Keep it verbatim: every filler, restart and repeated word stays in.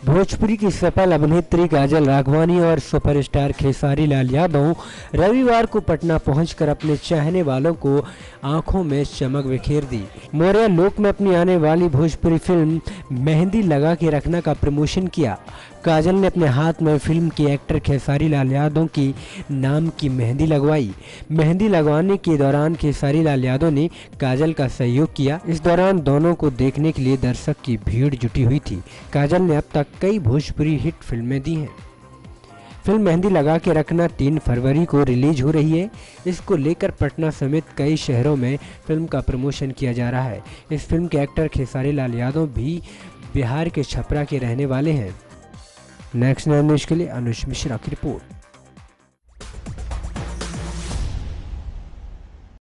भोजपुरी की सफल अभिनेत्री काजल राघवानी और सुपरस्टार खेसारी लाल यादव रविवार को पटना पहुंचकर अपने चाहने वालों को आंखों में चमक बिखेर दी। मौर्य लोक में अपनी आने वाली भोजपुरी फिल्म मेहंदी लगा के रखना का प्रमोशन किया। काजल ने अपने हाथ में फिल्म के एक्टर खेसारी लाल यादव की नाम की मेहंदी लगवाई। मेहंदी लगवाने के दौरान खेसारी लाल यादव ने काजल का सहयोग किया। इस दौरान दोनों को देखने के लिए दर्शक की भीड़ जुटी हुई थी। काजल ने अब तक कई भोजपुरी हिट फिल्में दी हैं। फिल्म मेहंदी लगा के रखना तीन फरवरी को रिलीज हो रही है। इसको लेकर पटना समेत कई शहरों में फिल्म का प्रमोशन किया जा रहा है। इस फिल्म के एक्टर खेसारी लाल यादव भी बिहार के छपरा के रहने वाले हैं। नेक्स्ट न्यूज़ के लिए अनुज मिश्रा की रिपोर्ट।